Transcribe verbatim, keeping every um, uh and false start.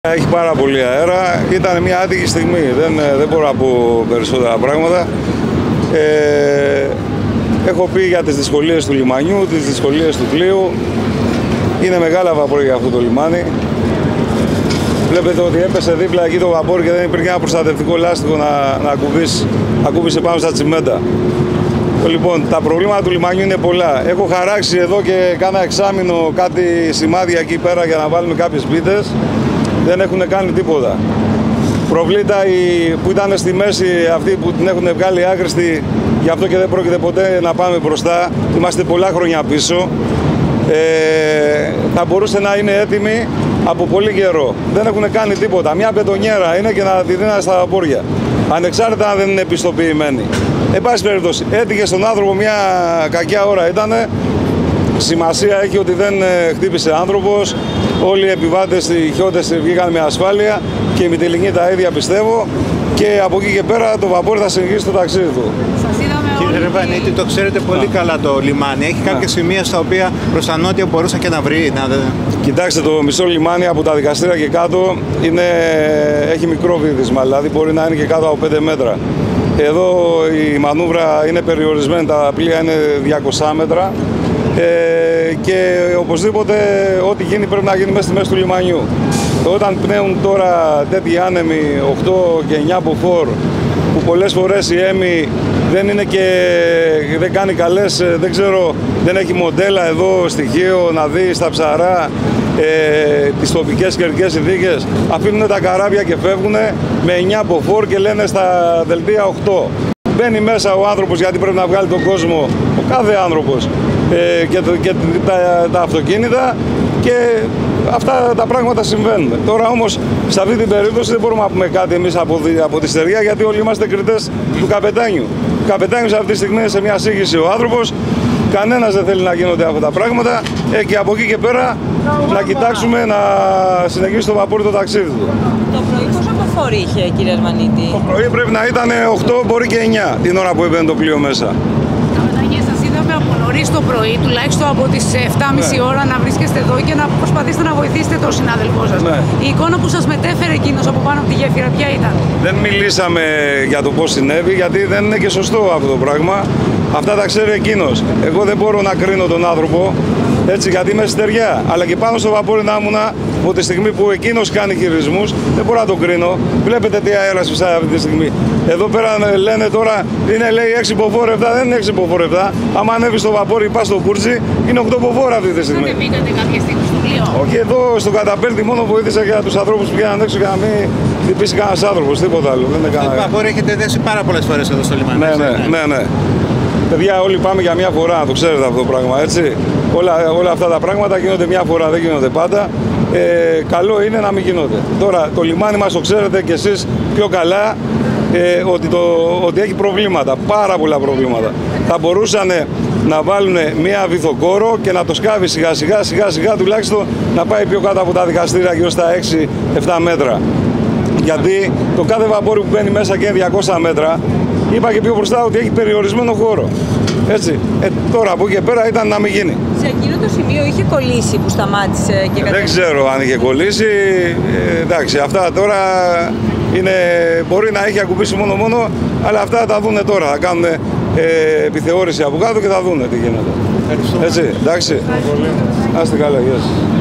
Έχει πάρα πολύ αέρα, ήταν μια άτυχη στιγμή, δεν, δεν μπορώ να πω περισσότερα πράγματα. Ε, έχω πει για τις δυσκολίες του λιμανιού, τις δυσκολίες του πλοίου. Είναι μεγάλα βαπόρια για αυτό το λιμάνι. Βλέπετε ότι έπεσε δίπλα εκεί το βαπόρι και δεν υπήρχε ένα προστατευτικό λάστιχο να, να ακούμπήσει, ακούμπησε πάνω στα τσιμέντα. Λοιπόν, τα προβλήματα του λιμανιού είναι πολλά. Έχω χαράξει εδώ και κάνα εξάμηνο κάτι σημάδια εκεί πέρα για να βάλουμε κάποιες πίτες. Δεν έχουν κάνει τίποτα. Προβλήτα που ήταν στη μέση, αυτοί που την έχουν βγάλει άχρηστη, γι' αυτό και δεν πρόκειται ποτέ να πάμε μπροστά. Είμαστε πολλά χρόνια πίσω. Ε, θα μπορούσε να είναι έτοιμοι από πολύ καιρό. Δεν έχουν κάνει τίποτα. Μια μπετονιέρα είναι και να τη δίνανε στα βαπόρια. Ανεξάρτητα αν δεν είναι επιστοποιημένοι. Εν πάση περιπτώσει, έτυχε στον άνθρωπο μια κακιά ώρα ήτανε. Σημασία έχει ότι δεν χτύπησε άνθρωπος. Όλοι οι επιβάτες, οι χιώτες βγήκαν με ασφάλεια και η Μυτιληνή τα ίδια πιστεύω. Και από εκεί και πέρα το βαπόρι θα συνεχίσει το ταξίδι του. Κύριε Ρεβανίτη, το ξέρετε πολύ yeah. καλά το λιμάνι. Έχει κάποια yeah. σημεία στα οποία προς τα νότια μπορούσε και να βρει. Να... Κοιτάξτε, το μισό λιμάνι από τα δικαστήρια και κάτω είναι... έχει μικρό βύθισμα, δηλαδή μπορεί να είναι και κάτω από πέντε μέτρα. Εδώ η μανούβρα είναι περιορισμένη, τα πλοία είναι διακόσια μέτρα. Ε, και οπωσδήποτε ό,τι γίνει πρέπει να γίνει μέσα στη μέση του λιμανιού. Όταν πνέουν τώρα τέτοιοι άνεμοι οκτώ και εννιά μποφόρ που πολλές φορές η έμι δεν είναι και δεν κάνει καλές, δεν ξέρω, δεν έχει μοντέλα εδώ στοιχείο να δει στα ψαρά ε, τις τοπικές καιρικές συνθήκες, αφήνουν τα καράβια και φεύγουν με εννιά μποφόρ και λένε στα δελτία οκτώ. Μπαίνει μέσα ο άνθρωπος γιατί πρέπει να βγάλει τον κόσμο, ο κάθε άνθρωπος ε, και, και τα, τα αυτοκίνητα και αυτά τα πράγματα συμβαίνουν. Τώρα όμως σε αυτή την περίπτωση δεν μπορούμε να πούμε κάτι εμείς από, από τη στεριά γιατί όλοι είμαστε κριτές του καπετάνιου. Ο καπετάνιος αυτή τη στιγμή είναι σε μια σύγχυση ο άνθρωπος, κανένας δεν θέλει να γίνονται αυτά τα πράγματα ε, και από εκεί και πέρα να κοιτάξουμε να συνεχίσει το βαπόρι το ταξίδι του. Το πρωί πόσο μποφόρ είχε, κύριε Αρμανίτη? Το πρωί πρέπει να ήταν οκτώ, μπορεί και εννιά την ώρα που έμπαινε το πλοίο μέσα. Σας είδαμε από νωρίς το πρωί, τουλάχιστον από τις επτά και μισή ναι. ώρα να βρίσκεστε εδώ και να προσπαθήσετε να βοηθήσετε τον συνάδελφό σας. Ναι. Η εικόνα που σας μετέφερε εκείνος από πάνω από τη γέφυρα, ποια ήταν? Δεν μιλήσαμε για το πώς συνέβη, γιατί δεν είναι και σωστό αυτό το πράγμα. Αυτά τα ξέρει εκείνος. Εγώ δεν μπορώ να κρίνω τον άνθρωπο, έτσι, γιατί είμαι στεριά. Αλλά και πάνω στο βαπόρι να ήμουνα, από τη στιγμή που εκείνος κάνει χειρισμούς, δεν μπορώ να τον κρίνω. Βλέπετε τι αέρας φυσάει αυτή τη στιγμή. Εδώ πέρα λένε τώρα, είναι λέει έξι μποφόρ επτά, δεν είναι έξι μποφόρ επτά. Άμα ανέβει στο βαπόρι, πας στο Πούρτζι, είναι οκτώ μποφόρ αυτή τη στιγμή. Δεν μπήκατε κάποια στιγμή στο πλοίο? Όχι, εδώ στο καταπέλτη μόνο βοήθησα για τους ανθρώπους που πήγαν έξω για να μην χτυπήσει κανένας άνθρωπος, τίποτα άλλο. Το βαπόρι έχετε δέσει πάρα πολλές φορές εδώ στο λιμάνι. Ναι, ναι, ναι, ναι. Παιδιά, όλοι πάμε για μια φορά, να το ξέρετε αυτό το πράγμα, έτσι. Όλα, όλα αυτά τα πράγματα γίνονται μια φορά, δεν γίνονται πάντα. Ε, καλό είναι να μην γίνονται. Τώρα, το λιμάνι μας το ξέρετε κι εσείς πιο καλά, ε, ότι, το, ότι έχει προβλήματα, πάρα πολλά προβλήματα. Θα μπορούσαν να βάλουν μια βυθοκόρο και να το σκάβει σιγά σιγά, σιγά σιγά τουλάχιστον να πάει πιο κάτω από τα δικαστήρια γύρω στα έξι επτά μέτρα. Γιατί το κάθε βαπόρι που μπαίνει μέσα και είναι διακόσια μέτρα, είπα και πιο μπροστά ότι έχει περιορισμένο χώρο. Έτσι. Ε, τώρα από εκεί και πέρα ήταν να μην γίνει. Σε εκείνο το σημείο είχε κολλήσει που σταμάτησε και ε, δεν ξέρω αν είχε κολλήσει. Ε, εντάξει, αυτά τώρα είναι, μπορεί να έχει ακουμπήσει μόνο μόνο, αλλά αυτά τα δούνε τώρα. Θα κάνουν ε, επιθεώρηση από κάτω και θα δούνε τι γίνεται. Έτσι, εντάξει. Να είστε καλά, γεια σας.